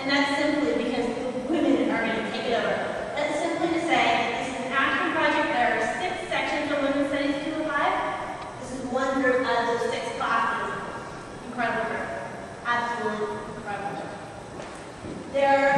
And that's simply because the women are going to take it over. That's simply to say that this is an action project. There are 6 sections of Women's Studies 205. This is one group out of those 6 classes. Incredible group. Absolutely incredible. There